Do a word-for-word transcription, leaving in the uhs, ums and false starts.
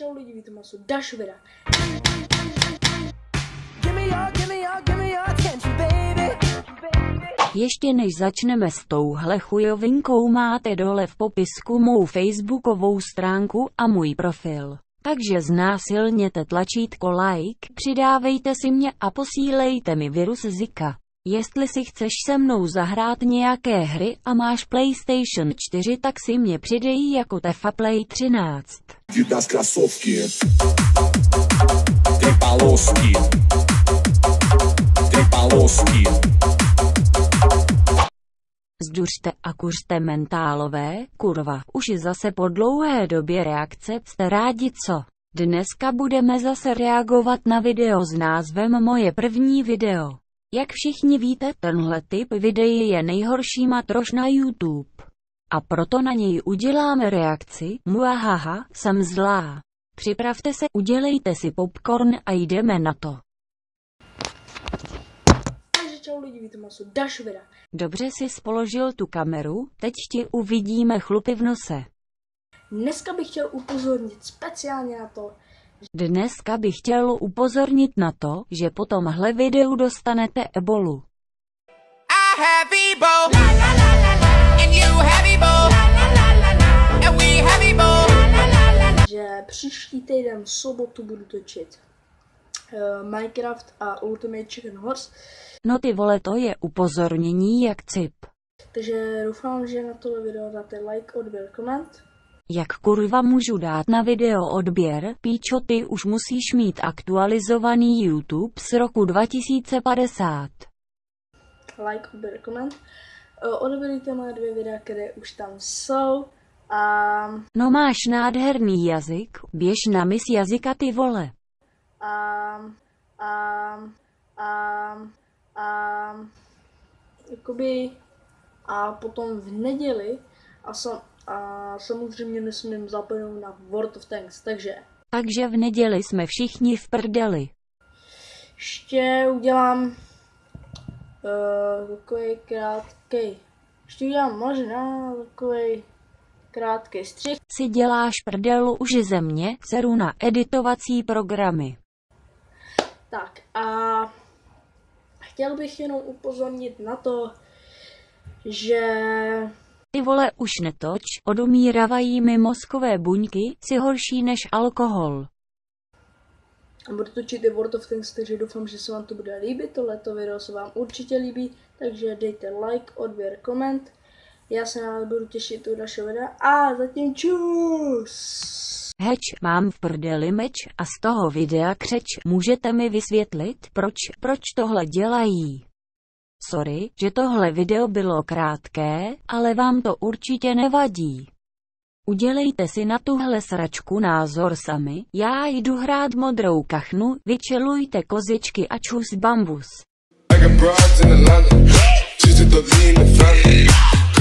čau lidi, vítám vás u dalšího videa. Ještě než začneme s touhle chujovinkou, máte dole v popisku mou facebookovou stránku a můj profil. Takže znásilněte tlačítko like, přidávejte si mě a posílejte mi virus Zika. Jestli si chceš se mnou zahrát nějaké hry a máš PlayStation čtyři, tak si mě přidej jako Tefa Play třináct. Видас кроссовки, три полоски, три полоski. Zduřte a kuřte mentálové, kurva, už zase po dlouhé době reakce, jste rádi co? Dneska budeme zase reagovat na video s názvem Moje první video. Jak všichni víte, tenhle typ videí je nejhorší matroš na YouTube. A proto na něj uděláme reakci, muahaha, jsem zlá. Připravte se, udělejte si popcorn a jdeme na to. Takže čau lidi, vítám vás u dalšího videa. Dobře jsi položil tu kameru, teď ti uvidíme chlupy v nose. Dneska bych chtěl upozornit speciálně na to, Dneska bych chtěl upozornit na to, že po tomhle videu dostanete ebolu. I have Ebo, and you have Ebo, and we have Ebo. že příští týden v sobotu budu točit uh, Minecraft a Ultimate Chicken Horse. No ty vole, to je upozornění jak cip. Takže doufám, že na tohle video dáte like, odběr, koment. Jak kurva můžu dát na video odběr, píčo, ty už musíš mít aktualizovaný YouTube z roku dva tisíce padesát. Like, odběr, koment. Uh, odebírejte moje dvě videa, které už tam jsou. A... No máš nádherný jazyk, běž na mis jazyka ty vole. A... A... A... A... Jakoby... A potom v neděli a, sam, a samozřejmě nesmím zapomenout na World of Tanks, takže... Takže v neděli jsme všichni v prdeli. Ještě udělám uh, takový krátký, ještě udělám možná takový krátký střih. Si děláš prdelu už ze mě, seru na editovací programy. Tak a chtěl bych jenom upozornit na to, že Ty vole už netoč, odumíravají mi mozkové buňky, si horší než alkohol. budu točit i World of Tanks, takže doufám, že se vám to bude líbit. Tohleto video se vám určitě líbí, takže dejte like, odběr, koment. Já se na vás budu těšit u dalšího videa a zatím čus! Heč, mám v prdeli meč a z toho videa křeč, můžete mi vysvětlit, proč, proč tohle dělají? Sorry, že tohle video bylo krátké, ale vám to určitě nevadí. Udělejte si na tuhle sračku názor sami, já jdu hrát modrou kachnu, vyčelujte kozičky a čus bambus. I got broads in Atlanta, she's a in the family.